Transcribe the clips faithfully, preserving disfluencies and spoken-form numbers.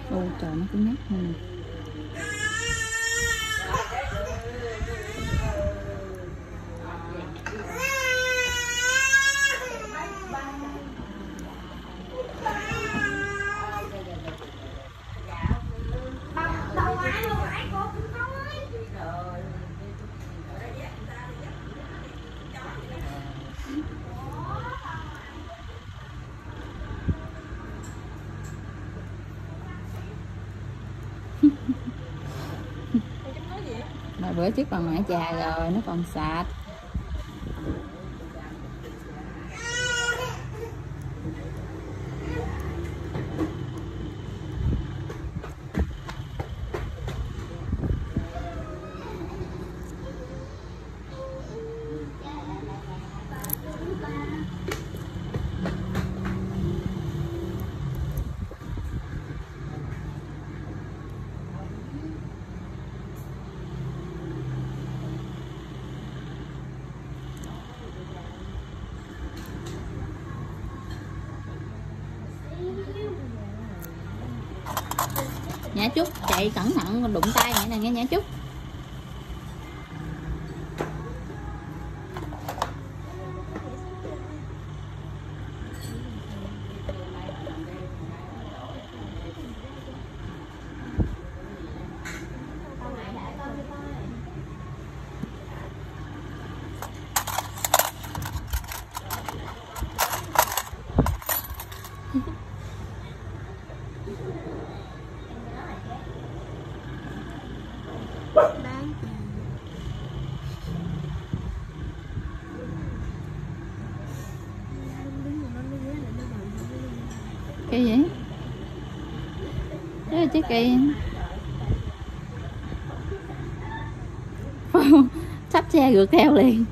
Ôi trời, nó cũng nhắc hơn. Mà bữa trước còn mẹ trà rồi, nó còn sạch. Nhã Trúc chạy cẩn thận đụng tay vậy nè nghe Nhã Trúc. Cái gì? Đó là trái cây. Sắp xe rượt theo liền.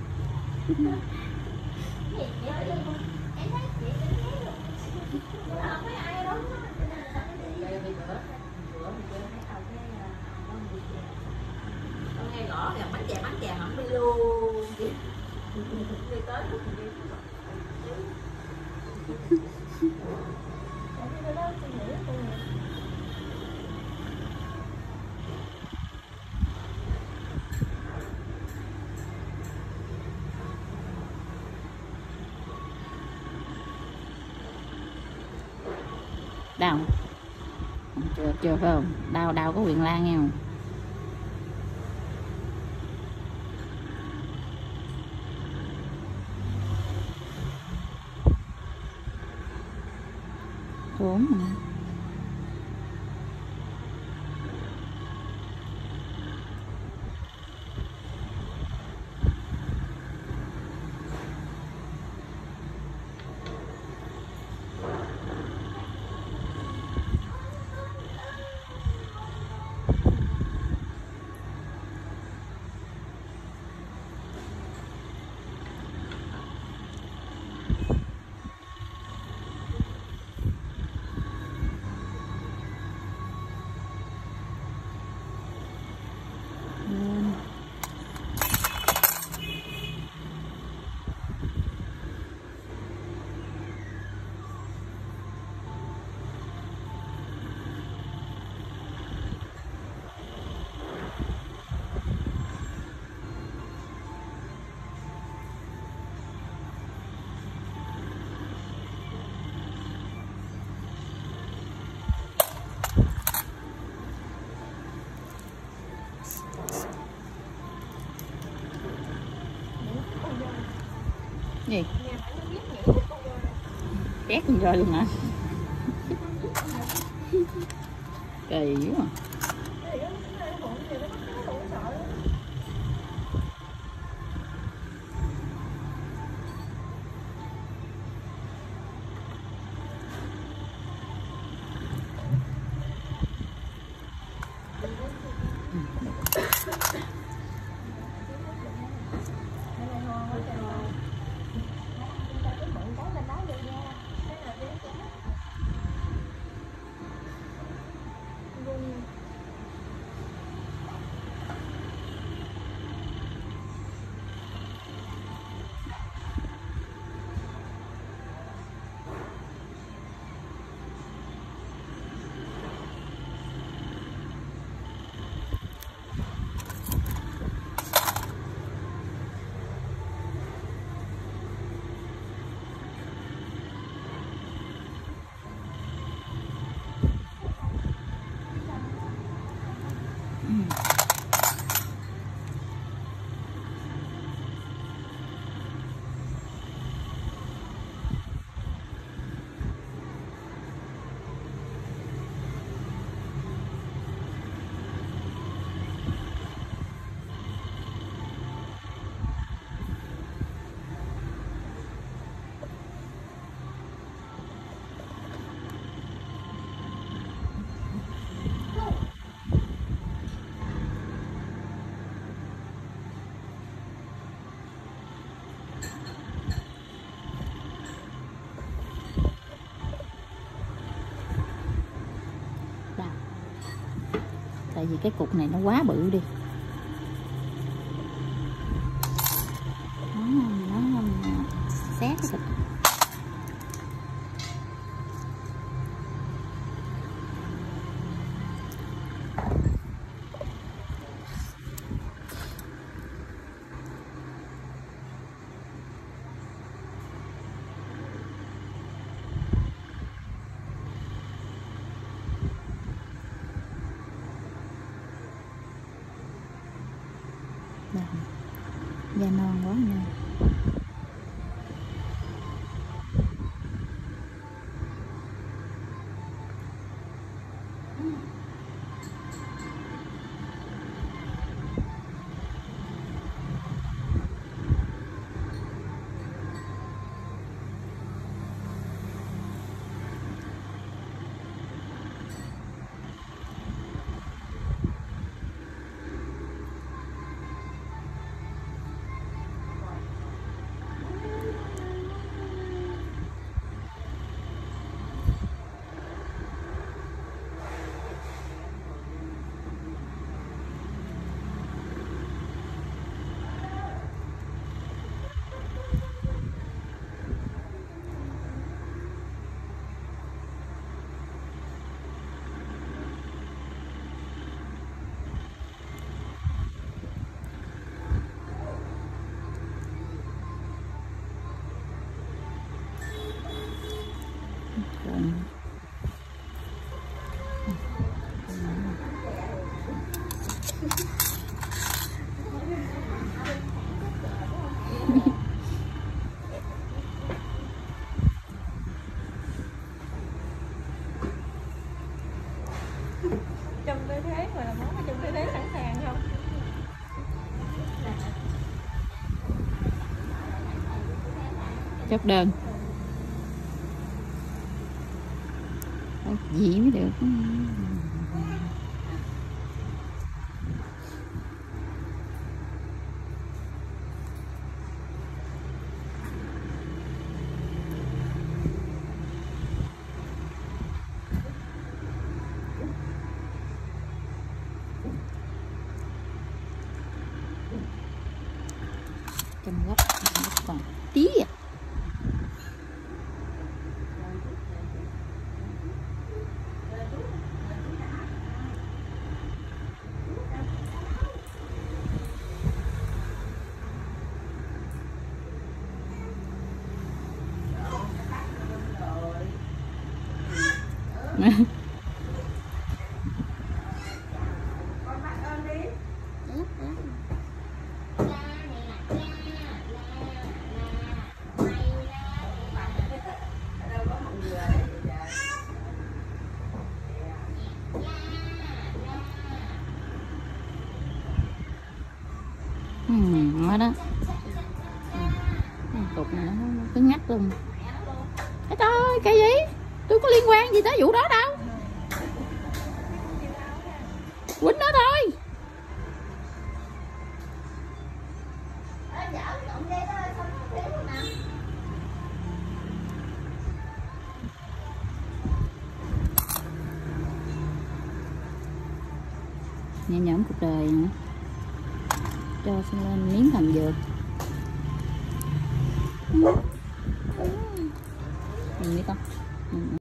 Bánh chè bánh chè hỏng đi luôn. Đau chưa chưa phải không? Đau đau có quyền la nghe không? Bốn mà. Gì? Ghét con rơi luôn hả? Kỳ quá. Thank you. tại vì cái cục này nó quá bự đi. Nó, nó xé cái thịt. Da non quá nha. Trong tư thế mà là món trong tư thế sẵn sàng không? Chốt đơn. Dĩ mới được. Trong góc còn tí à. Ừ, nó đó. Ừ, cục này nó cứng ngắt luôn. Ê trời ơi, cái gì? Tôi có liên quan gì tới vụ đó đâu. Quýnh nó thôi. Nhẹ nhõm cuộc đời nữa. Cho xin lên miếng thần dược. Nhìn đi con.